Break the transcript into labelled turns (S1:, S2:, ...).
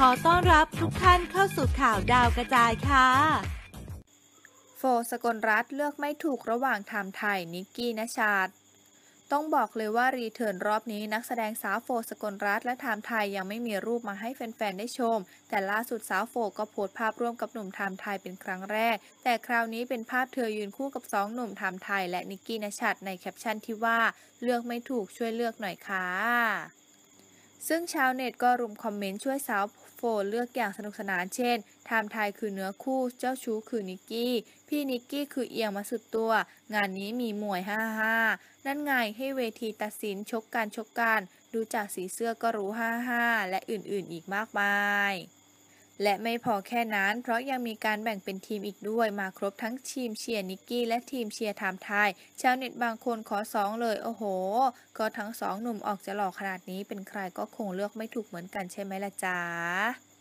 S1: อต้อนรับทุกท่านเข้าสู่ข่าวดาวกระจายค่ะ
S2: โฟสกลรัตน์เลือกไม่ถูกระหว่างไทม์ไทยนิกกี้ณชาติต้องบอกเลยว่ารีเทิร์นรอบนี้นักแสดงสาวโฟสกลรัตน์และไทม์ไทยยังไม่มีรูปมาให้แฟนๆได้ชมแต่ล่าสุดสาวโฟก็โพสต์ภาพร่วมกับหนุ่มไทม์ไทยเป็นครั้งแรกแต่คราวนี้เป็นภาพเธอยืนคู่กับ2 หนุ่มไทม์ไทยและนิกกี้ณชาติในแคปชั่นที่ว่าเลือกไม่ถูกช่วยเลือกหน่อยค่ะซึ่งชาวเน็ตก็รุมคอมเมนต์ช่วยสาวโฟเลือกอย่างสนุกสนานเช่นไทม์ไทยคือเนื้อคู่เจ้าชู้คือนิกกี้พี่นิกกี้คือเอียงมาสุดตัวงานนี้มีมวยฮ่านั่นไงให้เวทีตัดสินชกกันดูจากสีเสื้อก็รู้ฮ่าและอื่นๆอีกมากมายและไม่พอแค่นั้นเพราะยังมีการแบ่งเป็นทีมอีกด้วยมาครบทั้งทีมเชียร์นิกกี้และทีมเชียร์ไทม์ไทยชาวเน็ตบางคนขอ2เลยโอ้โหก็ทั้ง2 หนุ่มออกจะหล่อขนาดนี้เป็นใครก็คงเลือกไม่ถูกเหมือนกันใช่ไหมล่ะจ๊ะ